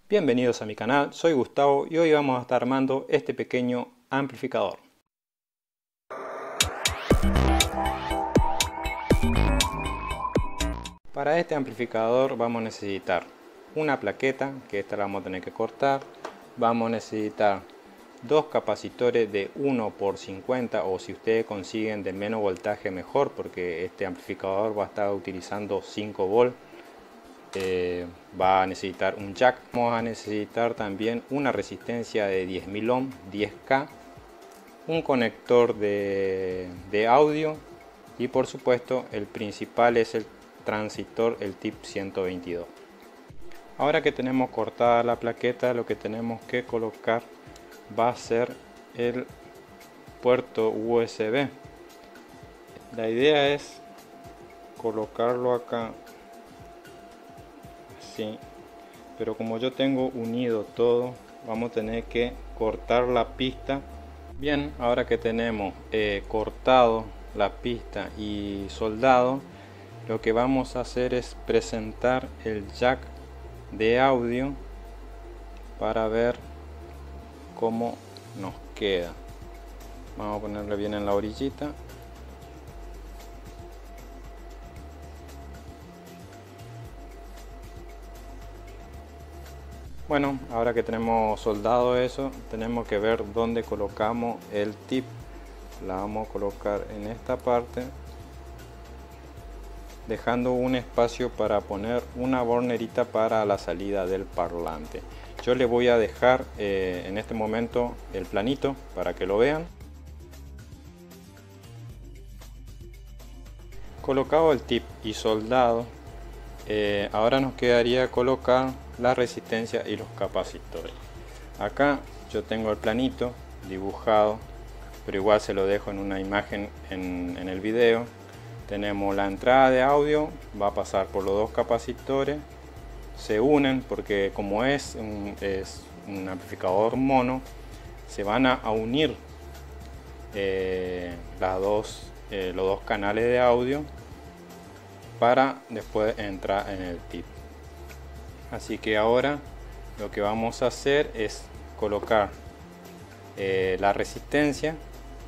Bienvenidos a mi canal, soy Gustavo y hoy vamos a estar armando este pequeño amplificador. Para este amplificador vamos a necesitar una plaqueta, que esta la vamos a tener que cortar. Vamos a necesitar dos capacitores de 1x50, o si ustedes consiguen de menos voltaje mejor, porque este amplificador va a estar utilizando 5 volts. Va a necesitar un jack. Vamos a necesitar también una resistencia de 10.000 ohm 10K, un conector de audio y por supuesto el principal es el transistor, el tip 122. Ahora que tenemos cortada la plaqueta, lo que tenemos que colocar va a ser el puerto USB. La idea es colocarlo acá así, pero como yo tengo unido todo, vamos a tener que cortar la pista. Bien, ahora que tenemos cortado la pista y soldado, lo que vamos a hacer es presentar el jack de audio para ver cómo nos queda. Vamos a ponerle bien en la orillita. Bueno, ahora que tenemos soldado eso, tenemos que ver dónde colocamos el tip. La vamos a colocar en esta parte, dejando un espacio para poner una bornerita para la salida del parlante. Yo le voy a dejar en este momento el planito para que lo vean. Colocado el tip y soldado, ahora nos quedaría colocar la resistencia y los capacitores. Acá yo tengo el planito dibujado, pero igual se lo dejo en una imagen en el video. Tenemos la entrada de audio, va a pasar por los dos capacitores, se unen porque como es un amplificador mono, se van a unir los dos canales de audio para después entrar en el tip. Así que ahora lo que vamos a hacer es colocar la resistencia,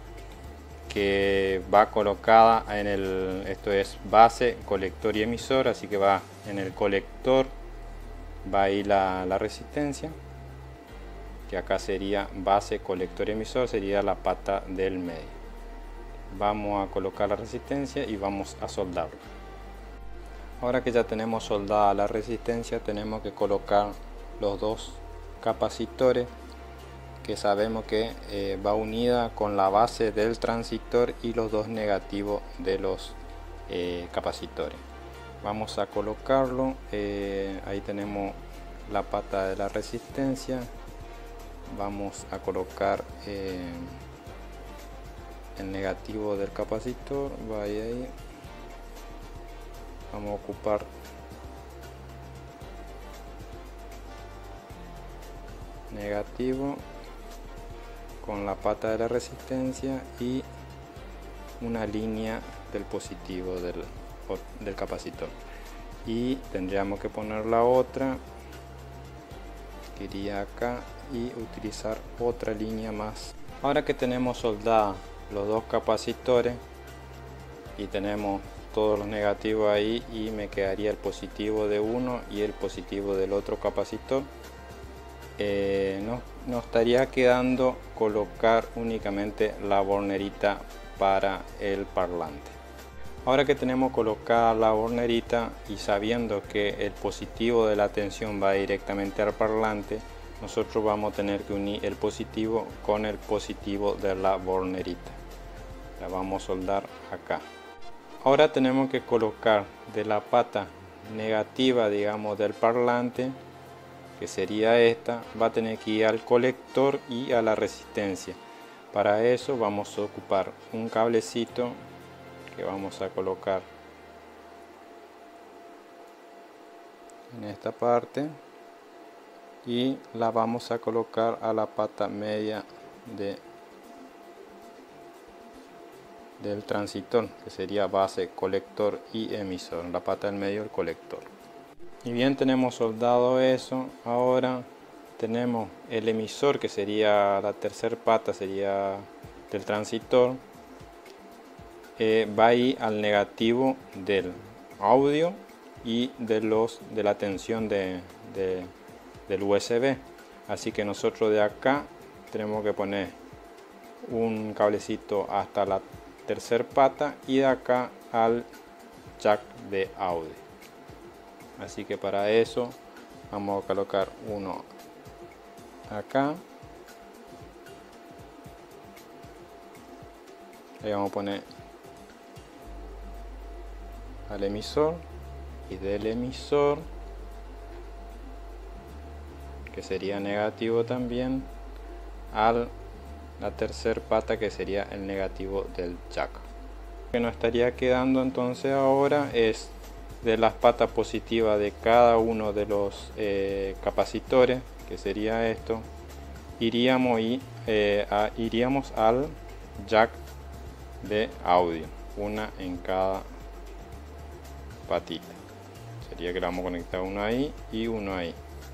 que va colocada en esto es base, colector y emisor, así que va en el colector, va a ir la resistencia, que acá sería base, colector y emisor, sería la pata del medio. Vamos a colocar la resistencia y vamos a soldarlo. Ahora que ya tenemos soldada la resistencia, tenemos que colocar los dos capacitores, que sabemos que va unida con la base del transistor y los dos negativos de los capacitores. Vamos a colocarlo, ahí tenemos la pata de la resistencia. Vamos a colocar el negativo del capacitor, va ahí. Vamos a ocupar negativo con la pata de la resistencia y una línea del positivo del capacitor, y tendríamos que poner la otra que iría acá y utilizar otra línea más. Ahora que tenemos soldados los dos capacitores y tenemos todos los negativos ahí, y me quedaría el positivo de uno y el positivo del otro capacitor, nos estaría quedando colocar únicamente la bornerita para el parlante. Ahora que tenemos colocada la bornerita y sabiendo que el positivo de la tensión va directamente al parlante, nosotros vamos a tener que unir el positivo con el positivo de la bornerita. La vamos a soldar acá. Ahora tenemos que colocar de la pata negativa, digamos, del parlante, que sería esta, va a tener que ir al colector y a la resistencia. Para eso vamos a ocupar un cablecito que vamos a colocar en esta parte y la vamos a colocar a la pata media del transistor, que sería base, colector y emisor, la pata del medio, el colector. Y bien, tenemos soldado eso. Ahora tenemos el emisor, que sería la tercera pata, sería del transistor. Va ahí al negativo del audio y de la tensión del USB. Así que nosotros de acá tenemos que poner un cablecito hasta la tercera pata y de acá al jack de audio. Así que para eso vamos a colocar uno acá. Ahí vamos a poner al emisor, y del emisor, que sería negativo también, a la tercera pata, que sería el negativo del jack. Lo que nos estaría quedando entonces ahora es de las patas positivas de cada uno de los capacitores, que sería esto. Iríamos al jack de audio, una en cada patita. Sería que le vamos a conectar uno ahí y uno ahí,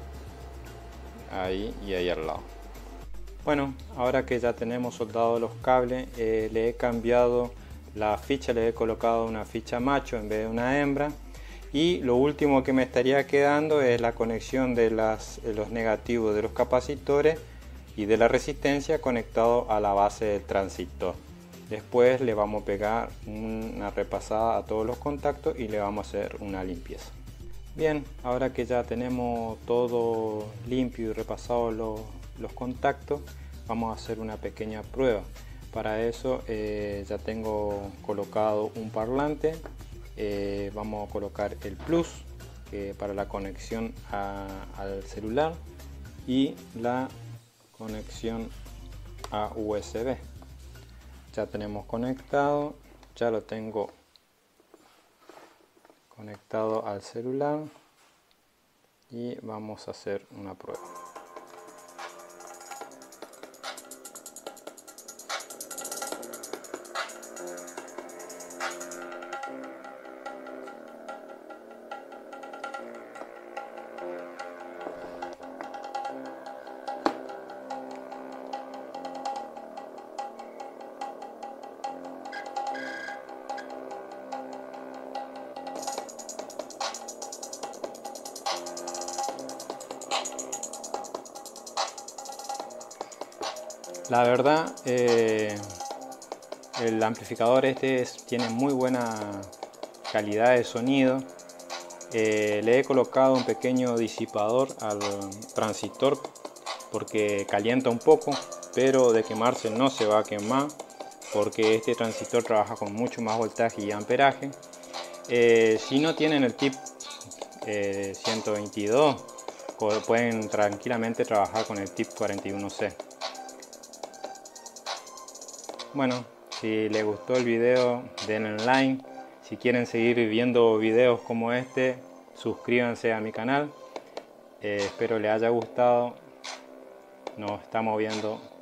ahí y ahí al lado. Bueno, ahora que ya tenemos soldados los cables, le he cambiado la ficha, le he colocado una ficha macho en vez de una hembra. Y lo último que me estaría quedando es la conexión de los negativos de los capacitores y de la resistencia conectado a la base del transistor. Después le vamos a pegar una repasada a todos los contactos y le vamos a hacer una limpieza. Bien, ahora que ya tenemos todo limpio y repasado los contactos, vamos a hacer una pequeña prueba. Para eso ya tengo colocado un parlante. Vamos a colocar el plus para la conexión al celular y la conexión a USB. Ya tenemos conectado, ya lo tengo conectado al celular y vamos a hacer una prueba. La verdad, el amplificador tiene muy buena calidad de sonido. Le he colocado un pequeño disipador al transistor porque calienta un poco, pero de quemarse no se va a quemar porque este transistor trabaja con mucho más voltaje y amperaje. Si no tienen el tip 122, pueden tranquilamente trabajar con el tip 41C. Bueno, si les gustó el video, denle like. Si quieren seguir viendo videos como este, suscríbanse a mi canal. Espero les haya gustado. Nos estamos viendo.